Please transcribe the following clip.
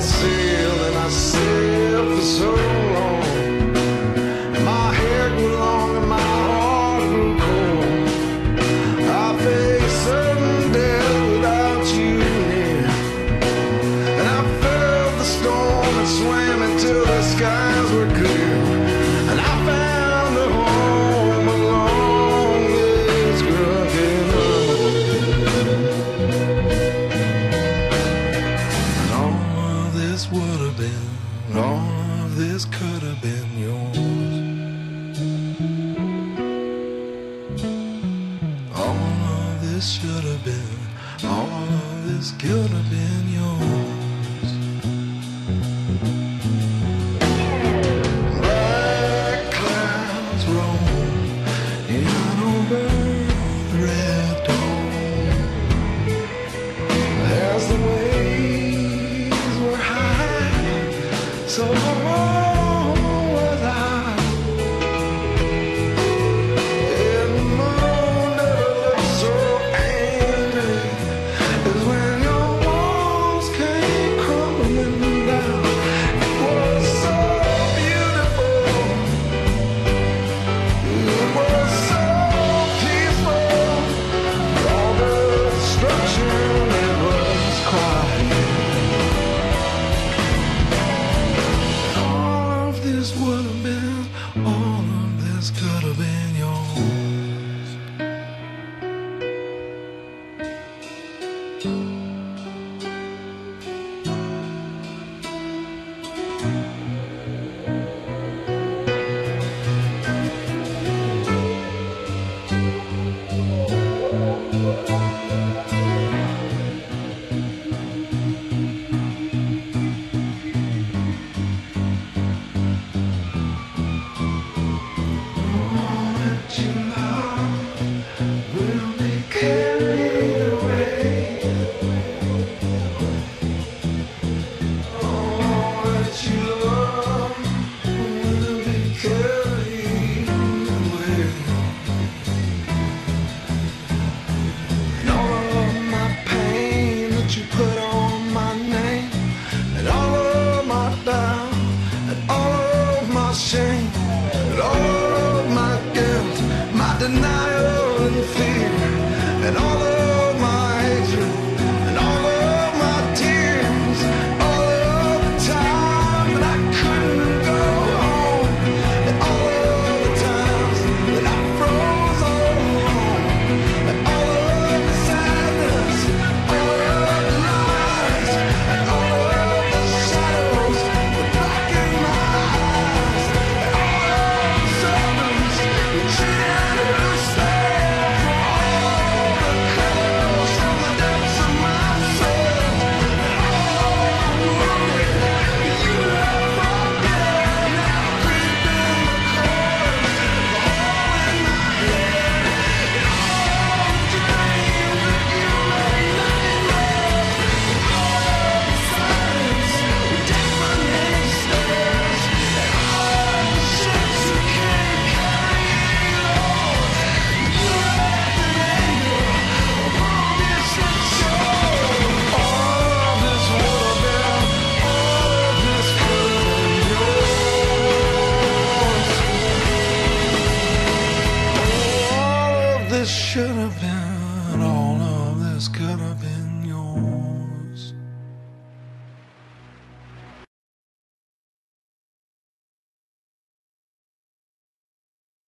sailed and I sailed for so long. And my hair grew long and my heart grew cold. I faced certain death without you near, and I felt the storm and swam until the skies were clear. And I found a home along this crooked road. And all of this would have been, all of this could have been yours. All of this should have been, all of this could have been yours. Black clouds roll in over red dawn, as the waves were high, so was I. And the moon never looked so angry as when your walls came crumbling down. It was so beautiful, it was so peaceful. All the destruction, it was quiet. All of this would have been, all of this could have been yours. All that you love will be carried away. All that you love will be carried away. And all of my pain that you put on my name, and all of my doubt, and all of my shame, and all of my guilt, my denial and fear, and all of my hatred, and all of my tears, all of the time that I couldn't go home, and all of the times that I froze alone, and all of the sadness, all of the lies, and all of the shadows that blacken my eyes, and all of the sermons that cheated to stand for all the colors from the depths of my soul, and all the wounded that you left for dead now creep in the corners, the hole in my head, and all the dreams that you made nightmares, and all the silence with deafening stares, and all the ships that can't carry you, Lord. You left an angel upon this shore. All of this would have been, all of this could have been yours. All of this should have been, all of this could have been